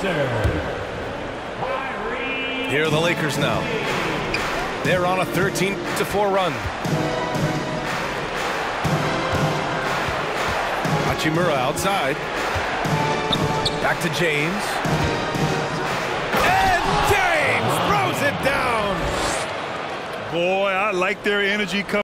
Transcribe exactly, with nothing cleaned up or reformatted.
Here are the Lakers now. They're on a thirteen to four run. Hachimura outside. Back to James. And James throws it down. Boy, I like their energy coming.